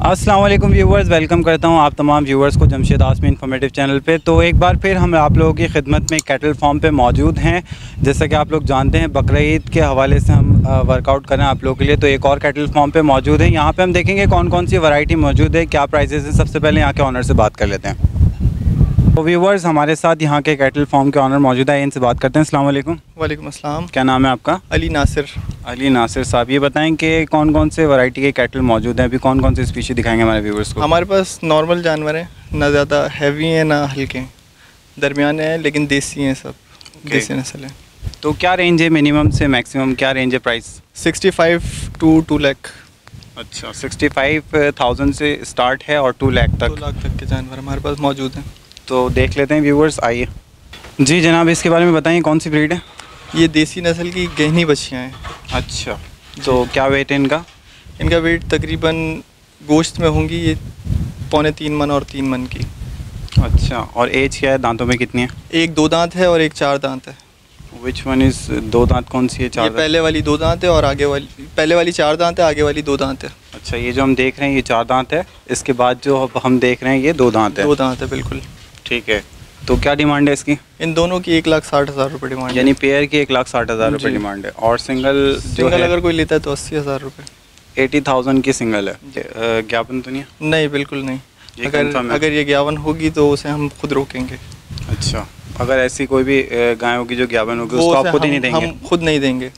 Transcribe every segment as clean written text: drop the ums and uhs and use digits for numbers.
अस्सलाम वालेकुम viewers, welcome करता हूं आप तमाम व्यूवर्स को जमशेद आसमी इन्फॉर्मेटिव चैनल पे। तो एक बार फिर हम आप लोगों की खिदमत में कैटल फार्म पे मौजूद हैं। जैसा कि आप लोग जानते हैं, बकरा ईद के हवाले से हम वर्कआउट कर रहे हैं आप लोगों के लिए। तो एक और कैटल फार्म पे मौजूद है। यहाँ पे हम देखेंगे कौन कौन सी वैरायटी मौजूद है, क्या प्राइजेस हैं। सबसे पहले यहाँ के ऑनर से बात कर लेते हैं। तो व्यूवर्स, हमारे साथ यहाँ के कैटल फार्म के ऑनर मौजूद है, इनसे बात करते हैं। अस्सलाम वालेकुम। वालेकुम अस्सलाम। क्या नाम है आपका? अली नासिर। अली नासिर साहब, ये बताएं कि कौन कौन से वैरायटी के कैटल मौजूद हैं, अभी कौन कौन से स्पीशी दिखाएंगे हमारे व्यूवर्स को? हमारे पास नॉर्मल जानवर हैं, ना ज़्यादा हैवी हैं ना हल्के, दरमियाने हैं, लेकिन देसी हैं सब। देसी नस्ल है। तो क्या रेंज है मिनिमम से मैक्सिमम, क्या रेंज है प्राइस? 65 to 2 लाख। अच्छा, 65,000 से स्टार्ट है और 2 लाख तक। 2 लाख तक के जानवर हमारे पास मौजूद हैं। तो देख लेते हैं व्यूवर्स, आइए। जी जनाब, इसके बारे में बताइए, कौन सी ब्रीड है? ये देसी नस्ल की गहनी बच्चियाँ हैं। अच्छा, तो क्या वेट है इनका? इनका वेट तकरीबन गोश्त में होंगी ये 3.25 मन और 3 मन की। अच्छा, और एज क्या है, दांतों में कितनी है? एक 2 दांत है और एक 4 दांत है। विच वन इज़ 2 दांत, कौन सी है? 4 ये पहले वाली 2 दांत है और आगे वाली, पहले वाली 4 दांत है, आगे वाली 2 दांत है। अच्छा, ये जो हम देख रहे हैं ये 4 दांत है, इसके बाद जो अब हम देख रहे हैं ये 2 दांत है। 2 दांत है, बिल्कुल। ठीक है, तो क्या डिमांड है इसकी? इन दोनों की 1,60,000 रुपये डिमांड है। यानी पेयर की 1,60,000 रुपये डिमांड है, और सिंगल अगर कोई लेता है तो 80,000 रुपये। 80,000 की सिंगल है। ज्ञापन तो नहीं है? नहीं, बिल्कुल नहीं। अगर ये ज्ञापन होगी तो उसे हम खुद रोकेंगे। अच्छा, अगर ऐसी कोई भी गाय होगी जो ज्ञापन होगी उसको आप खुद ही नहीं देंगे? हम खुद नहीं देंगे।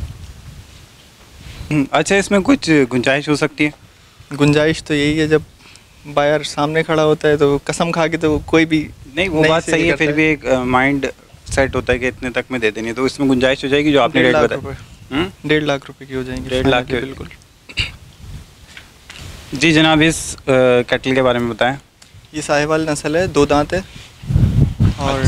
अच्छा, इसमें कुछ गुंजाइश हो सकती है? गुंजाइश तो यही है, जब बायर सामने खड़ा होता है तो कसम खा के तो कोई भी नहीं, वो बात सही है, फिर भी एक माइंड सेट होता है कि इतने तक में दे देनी है, तो इसमें गुंजाइश हो जाएगी जो आपने रेट बताया? 1.5 लाख रुपए की हो जाएंगी। 1.5 लाख की, बिल्कुल। जी जनाब, इस कैटल के बारे में बताएं। ये साहिवाल नस्ल है, 2 दांत है और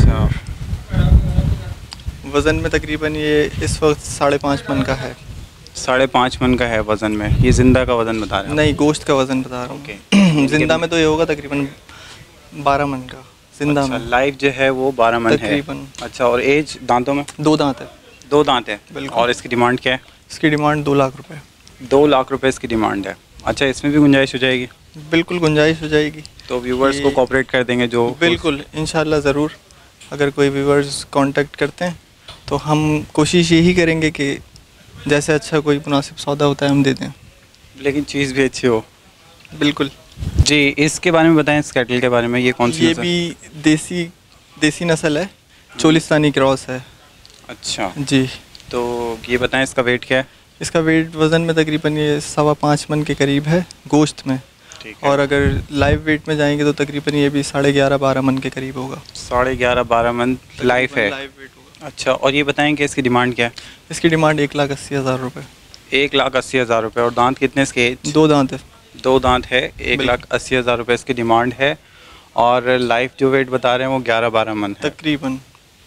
वज़न में तकरीबन ये इस वक्त 5.5 मन का है। 5.5 मन का है वज़न में? ये जिंदा का वज़न बता रहे हैं? नहीं, गोश्त का वज़न बता रहा हूँ। जिंदा में तो ये होगा तकरीबन 12 मन का। जिंदा में लाइव जो है वो 12 मन है तकरीबन। अच्छा, और एज दांतों में? 2 दांत है। 2 दांत है, बिल्कुल। और इसकी डिमांड क्या है? इसकी डिमांड 2 लाख रुपए। 2 लाख रुपए इसकी डिमांड है। अच्छा, इसमें भी गुंजाइश हो जाएगी? बिल्कुल गुंजाइश हो जाएगी। तो व्यूवर्स को कोऑपरेट कर देंगे जो? बिल्कुल, इंशाल्लाह ज़रूर। अगर कोई व्यूवर्स कांटेक्ट करते हैं तो हम कोशिश यही करेंगे कि जैसे अच्छा कोई मुनासिब सौदा होता है हम दे दें, लेकिन चीज़ भी अच्छी हो। बिल्कुल जी, इसके बारे में बताएं, इस कैटल के बारे में। ये कौन सी? ये भी देसी नस्ल है, चोलिस्तानी क्रॉस है। अच्छा जी। तो ये बताएं, इसका वेट क्या है? इसका वेट वज़न में तकरीबन ये 5.25 मन के करीब है गोश्त में। ठीक है। और अगर लाइव वेट में जाएंगे तो तकरीबन ये भी 11.5-12 मन के करीब होगा। 11.5-12 मन लाइफ है। लाइव वेट होगा। अच्छा, और ये बताएं कि इसकी डिमांड क्या है? इसकी डिमांड 1,80,000 रुपये। 1,80,000 रुपये। और दांत कितने इसके? 2 दांत है। 2 दांत है। 1,80,000 रुपये इसकी डिमांड है, और लाइफ जो वेट बता रहे हैं वो 11-12 मन है तकरीबन।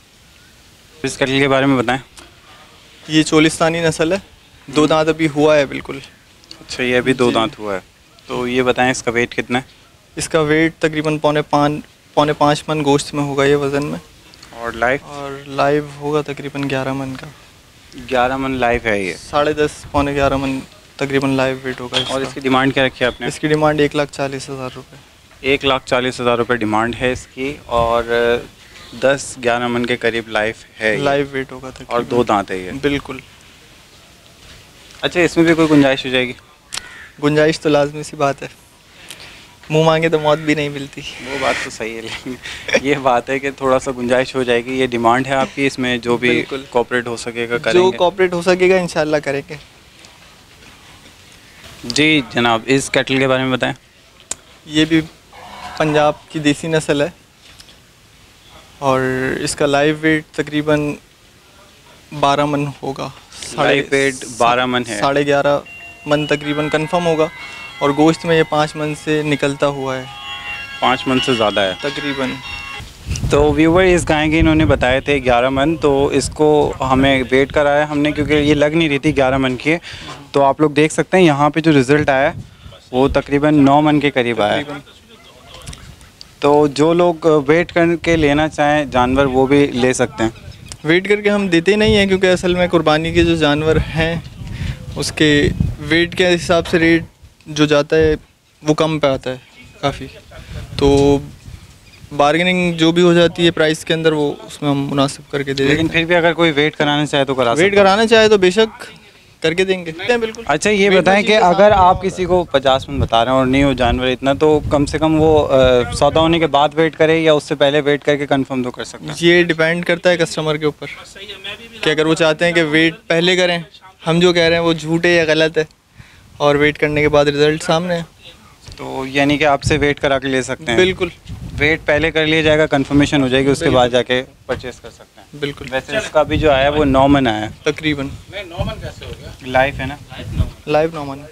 इस कैटल के बारे में बताएं। ये चोलिस्तानी नस्ल है, 2 दांत अभी हुआ है, बिल्कुल। अच्छा, ये अभी 2 दांत हुआ है। तो ये बताएं, इसका वेट कितना है? इसका वेट तकरीबन 5.5 मन गोश्त में होगा ये वज़न में। और लाइव होगा तकरीबन 11 मन का। 11 मन लाइव है ये। 10.5 पौने 11 मन तकरीबन लाइव वेट होगा इसका। और इसकी डिमांड क्या रखी है आपने? इसकी डिमांड 1,40,000 रुपये। 1,40,000 रुपये डिमांड है इसकी, और 10-11 मन के करीब लाइफ है, लाइव वेट होगा तकरीबन। और 2 दांत है ये। बिल्कुल। अच्छा, इसमें भी कोई गुंजाइश हो जाएगी? गुंजाइश तो लाजमी सी बात है, मुंह मांगे तो मौत भी नहीं मिलती। वो बात तो सही है, लेकिन ये बात है कि थोड़ा सा गुंजाइश हो जाएगी। ये डिमांड है आपकी, इसमें जो भी कोऑपरेट हो सकेगा करेंगे। जो कोऑपरेट हो सकेगा इंशाल्लाह करेंगे। जी जनाब, इस कैटल के बारे में बताएं। ये भी पंजाब की देसी नस्ल है, और इसका लाइव वेट तकरीबन 12 मन होगा। लाइव वेट 12 मन है। 11.5 मन तकरीबन कंफर्म होगा, और गोश्त में ये 5 मन से निकलता हुआ है। 5 मन से ज़्यादा है तकरीबन। तो व्यूवर इस गाय के इन्होंने बताए थे 11 मन, तो इसको हमें वेट कराया हमने क्योंकि ये लग नहीं रही थी 11 मन की। तो आप लोग देख सकते हैं यहाँ पे जो रिज़ल्ट आया वो तकरीबन 9 मन के करीब आया। तो जो लोग वेट करके लेना चाहें जानवर वो भी ले सकते हैं। वेट करके हम देते नहीं हैं, क्योंकि असल में कुर्बानी के जो जानवर हैं उसके वेट के हिसाब से रेट जो जाता है वो कम पे आता है काफ़ी, तो बार्गेनिंग जो भी हो जाती है प्राइस के अंदर वो उसमें हम मुनासिब करके दे देते हैं। लेकिन फिर भी अगर कोई वेट कराना चाहे तो करा सकते वेट कराना चाहे तो बेशक करके देंगे बिल्कुल। अच्छा ये वेट बताएं मशीन कि के अगर सामने आप किसी को 50 मन बता रहे हैं और नहीं हो जानवर इतना, तो कम से कम वो सौदा होने के बाद वेट करे या उससे पहले वेट करके कंफर्म तो कर सकते हैं? ये डिपेंड करता है कस्टमर के ऊपर कि अगर वो चाहते हैं कि वेट पहले करें, हम जो कह रहे हैं वो झूठ है या गलत है, और वेट करने के बाद रिजल्ट सामने है। तो यानी कि आपसे वेट करा के ले सकते हैं? बिल्कुल, वेट पहले कर लिया जाएगा, कंफर्मेशन हो जाएगी, उसके बाद जाके परचेस कर सकते हैं। बिल्कुल। वैसे इसका भी जो आया वो 9 मन आया तकरीबन। लाइफ है ना? Live normal.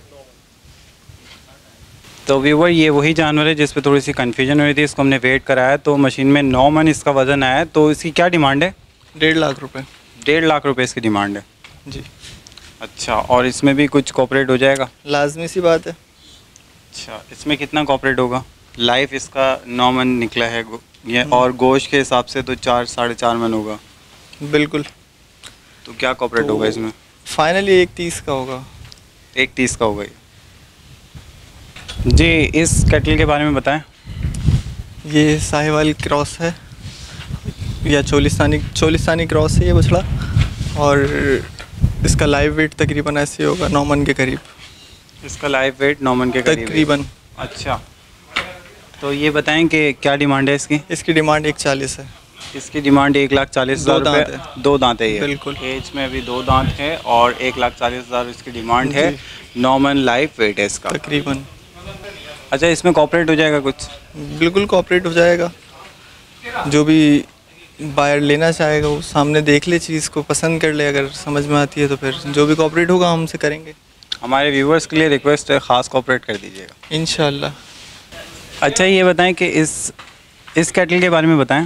तो व्यूवर ये वही जानवर है जिस पे थोड़ी सी कन्फ्यूजन हुई थी, इसको हमने वेट कराया तो मशीन में 9 मन इसका वज़न आया। तो इसकी क्या डिमांड है? 1.5 लाख रुपए। 1.5 लाख रुपए इसकी डिमांड है जी। अच्छा, और इसमें भी कुछ कॉपरेट हो जाएगा? लाजमी सी बात है। अच्छा, इसमें कितना कॉपरेट होगा? लाइफ इसका 9 मन निकला है ये, और गोश्त के हिसाब से तो 4-4.5 मन होगा। बिल्कुल। तो क्या कॉपरेट तो होगा इसमें? फाइनली 1.30 का होगा। 1.30 का होगा ये। जी, इस कैटल के बारे में बताएं। ये साहिवाल क्रॉस है या चोलिस्तानी क्रॉस है ये बछड़ा, और इसका लाइव वेट तकरीबन ऐसे होगा 9 मन के करीब। इसका लाइव वेट 9 मन के करीब है। तकरीबन। अच्छा, तो ये बताएं कि क्या डिमांड है इसकी? इसकी डिमांड 1.40 है। इसकी डिमांड 1,40,000 दो दांत रुपये। है। 2 दांत है ये? बिल्कुल। एज में अभी 2 दांत है और 1,40,000 इसकी डिमांड है। 9 मन लाइव वेट है इसका तकरीबन। अच्छा, इसमें कॉपरेट हो जाएगा कुछ? बिल्कुल कॉपरेट हो जाएगा। जो भी बायर लेना चाहेगा वो सामने देख ले, चीज़ को पसंद कर ले, अगर समझ में आती है तो फिर जो भी कॉपरेट होगा हमसे करेंगे। हमारे व्यूवर्स के लिए रिक्वेस्ट है, ख़ास कॉपरेट कर दीजिएगा इंशाल्लाह। अच्छा ये बताएं कि इस कैटल के बारे में बताएं।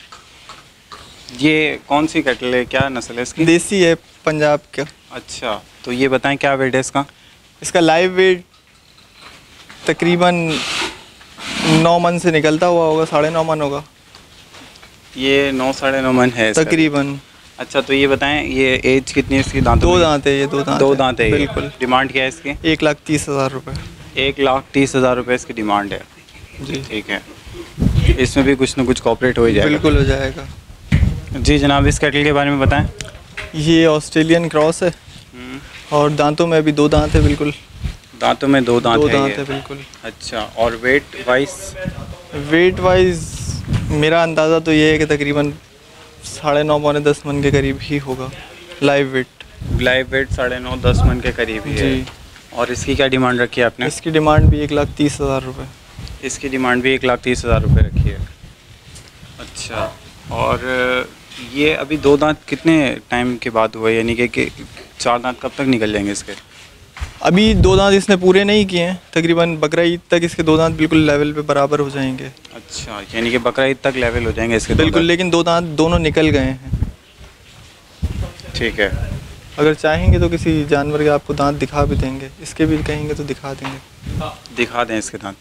ये कौन सी कैटल है, क्या नस्ल है इसकी? देसी है, पंजाब का। अच्छा, तो ये बताएं क्या वेट है इसका? इसका लाइव वेट तकरीबन 9 मन से निकलता हुआ होगा, 9.5 मन होगा ये। 9-9.5 मन है इसका तकरीबन। अच्छा, तो ये बताएं ये एज कितनी है इसकी? दांतों 2 में? दांत है ये, 2 दांत 2 है। दांत है ये। बिल्कुल। डिमांड क्या है इसकी? 1,30,000 रुपये। 1,30,000 रुपये इसकी डिमांड है। जी ठीक है, इसमें भी कुछ ना कुछ कॉपरेट हो ही जाएगा। बिल्कुल हो जाएगा। जी जनाब, इस कैटल के बारे में बताएं। ये ऑस्ट्रेलियन क्रॉस है और दांतों में भी 2 दांत है। बिल्कुल, दांतों में 2 दांत 2 है दांत ये। है बिल्कुल। अच्छा, और वेट वाइज? मेरा अंदाज़ा तो ये है कि तकरीबन 9.5-10 मन के करीब ही होगा लाइव वेट। 9.5-10 मन के करीब ही है। जी। और इसकी क्या डिमांड रखी है आपने? इसकी डिमांड भी 1,30,000 रुपये। इसकी डिमांड भी 1,30,000 रुपये रखी है। अच्छा, और ये अभी 2 दांत कितने टाइम के बाद हुआ, यानी कि 4 दांत कब तक निकल जाएंगे इसके? अभी 2 दांत इसने पूरे नहीं किए हैं, तकरीबन बकरा ईद तक इसके 2 दांत बिल्कुल लेवल पे बराबर हो जाएंगे। अच्छा, यानी कि बकरा ईद तक लेवल हो जाएंगे इसके? बिल्कुल, लेकिन 2 दांत दोनों निकल गए हैं। ठीक है, अगर चाहेंगे तो किसी जानवर के आपको दांत दिखा भी देंगे, इसके भी कहेंगे तो दिखा देंगे। दिखा दें इसके दांत।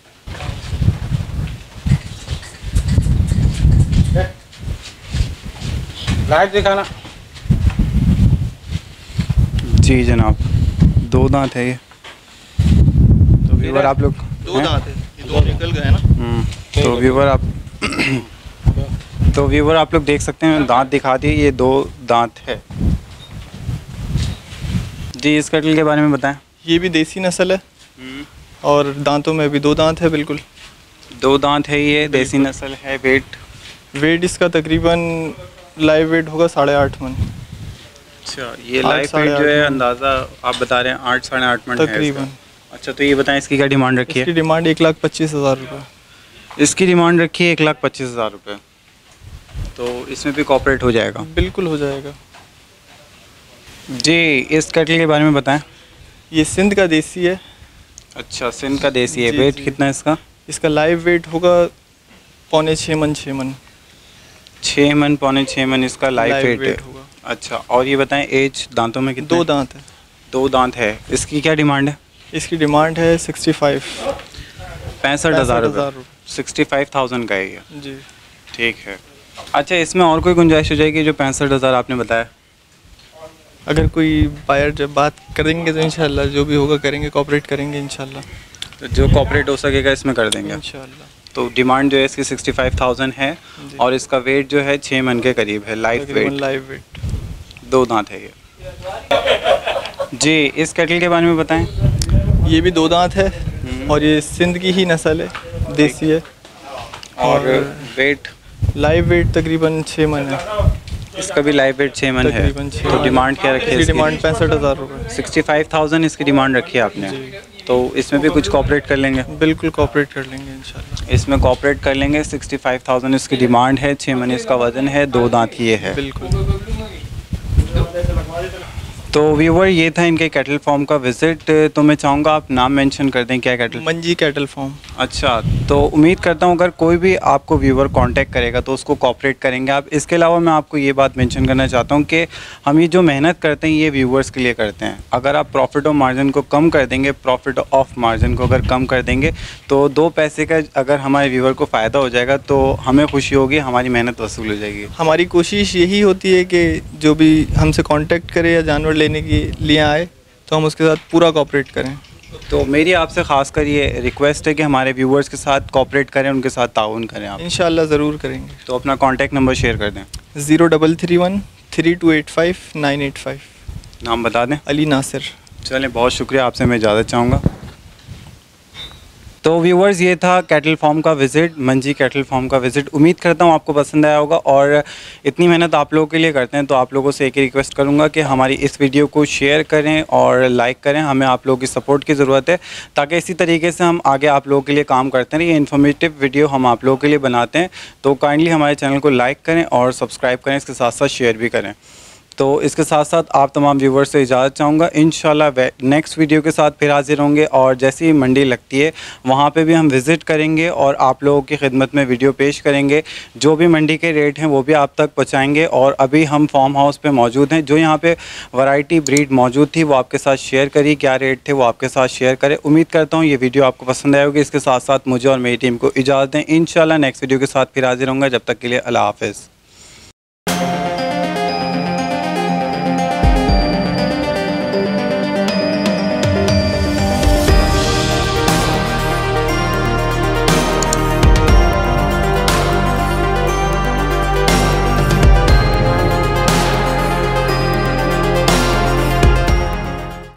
लाइट दिखाना। जी जनाब, 2 दांत है ये। तो व्यूवर आप लोग 2 दांत है, ये 2 निकल गए ना। तो व्यूवर आप लोग देख सकते हैं, दांत दिखा दिए, ये 2 दांत है। जी, इस कैटल के बारे में बताएं। ये भी देसी नस्ल है और दांतों में भी 2 दांत है। बिल्कुल 2 दांत है ये, देसी नस्ल है। वेट इसका तकरीबन लाइव वेट होगा 8.5 मन। अच्छा, ये लाइव वेट जो है अंदाज़ा आप बता रहे हैं 8-8.5 मन है तकरीबन। अच्छा, तो ये बताएं इसकी क्या डिमांड रखी है? इसकी डिमांड 1,25,000 रुपये। इसकी डिमांड रखी है 1,25,000 रुपये। तो इसमें भी कॉपरेट हो जाएगा? बिल्कुल हो जाएगा। जी, इस कैटल के बारे में बताएं। ये सिंध का देसी है। अच्छा, सिंध का देसी है। जी, वेट जी। कितना है इसका? इसका लाइव वेट होगा 6.25 मन 6 मन 6 मन 6.25 मन इसका लाइव वेट है। होगा। अच्छा, और ये बताएं एज दांतों में कितना? 2 दांत है। 2 दांत है। इसकी क्या डिमांड है? इसकी डिमांड है 65 65,000 रुपये। 65,000 का है ये। जी। ठीक है। अच्छा, इसमें और कोई गुंजाइश हो जाएगी जो 65,000 आपने बताया? अगर कोई बायर जब बात करेंगे तो इंशाल्लाह जो भी होगा करेंगे, कोऑपरेट करेंगे इंशाल्लाह। तो जो कॉपरेट हो सकेगा इसमें कर देंगे इंशाल्लाह। तो डिमांड जो है इसकी 65,000 है जी। और इसका वेट जो है 6 मन के करीब है, लाइव वेट। Live wait. 2 दांत है ये। जी, इस कैटल के बारे में बताएं। ये भी 2 दांत है और ये सिंध की ही नस्ल है, देसी है। और वेट लाइव वेट तकरीबन 6 मन है। इसका भी लाइव वेट 6 मन है। तकरीबन 6 तो डिमांड क्या रखी है इसकी? डिमांड 65,000 रुपये। 65,000 इसकी डिमांड रखी है आपने। तो इसमें भी कुछ कॉपरेट कर लेंगे? बिल्कुल कॉपरेट कर लेंगे इंशाल्लाह। इसमें कॉपरेट कर लेंगे। 65,000 इसकी डिमांड है, 6 मन इसका वजन है, 2 दांत ये है। बिल्कुल। तो व्यूवर ये था इनके कैटल फार्म का विज़िट। तो मैं चाहूँगा आप नाम मेंशन कर दें, क्या कैटल? मंजी कैटल फार्म। अच्छा, तो उम्मीद करता हूँ अगर कोई भी आपको व्यूवर कांटेक्ट करेगा तो उसको कॉपरेट करेंगे आप। इसके अलावा मैं आपको ये बात मेंशन करना चाहता हूँ कि हम ये जो मेहनत करते हैं ये व्यूवर्स के लिए करते हैं। अगर आप प्रॉफिट ऑफ मार्जिन को कम कर देंगे, प्रॉफिट ऑफ मार्जिन को अगर कम कर देंगे तो 2 पैसे का अगर हमारे व्यूवर को फ़ायदा हो जाएगा तो हमें खुशी होगी, हमारी मेहनत वसूल हो जाएगी। हमारी कोशिश यही होती है कि जो भी हमसे कांटेक्ट करे या जानवर लेने के लिए आए तो हम उसके साथ पूरा कॉपरेट करें। तो मेरी आपसे ख़ासकर ये रिक्वेस्ट है कि हमारे व्यूवर्स के साथ कॉपरेट करें, उनके साथ ताउन करें आप। इंशाल्लाह ज़रूर करेंगे। तो अपना कॉन्टैक्ट नंबर शेयर कर दें। 0331 3285 985। नाम बता दें। अली नासिर। चलें, बहुत शुक्रिया, आपसे मैं इजाज़त चाहूँगा। तो व्यूवर्स ये था कैटल फार्म का विज़िट, मंजी कैटल फार्म का विज़िट। उम्मीद करता हूँ आपको पसंद आया होगा और इतनी मेहनत आप लोगों के लिए करते हैं तो आप लोगों से एक ही रिक्वेस्ट करूँगा कि हमारी इस वीडियो को शेयर करें और लाइक करें। हमें आप लोगों की सपोर्ट की ज़रूरत है ताकि इसी तरीके से हम आगे आप लोगों के लिए काम करते रहें। ये इन्फॉर्मेटिव वीडियो हम आप लोगों के लिए बनाते हैं, तो काइंडली हमारे चैनल को लाइक करें और सब्सक्राइब करें, इसके साथ साथ शेयर भी करें। तो इसके साथ साथ आप तमाम व्यूवर्स से इजाज़त चाहूँगा। इंशाल्लाह नेक्स्ट वीडियो के साथ फिर हाजिर होंगे और जैसी ही मंडी लगती है वहाँ पे भी हम विज़िट करेंगे और आप लोगों की खिदमत में वीडियो पेश करेंगे। जो भी मंडी के रेट हैं वो भी आप तक पहुँचाएँगे। और अभी हम फार्म हाउस पे मौजूद हैं, जो यहाँ पे वैरायटी ब्रीड मौजूद थी वो आपके साथ शेयर करी, क्या रेट थे वो आपके साथ शेयर करें। उम्मीद करता हूँ ये वीडियो आपको पसंद आएगी। इसके साथ साथ मुझे और मेरी टीम को इजाज़त दें। इंशाल्लाह नेक्स्ट वीडियो के साथ फिर हाजिर होंगे। जब तक के लिए अल्लाह हाफ़िज़।